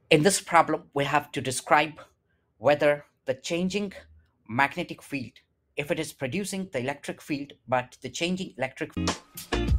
In this problem, we have to describe whether the changing magnetic field, if it is producing the electric field, but the changing electric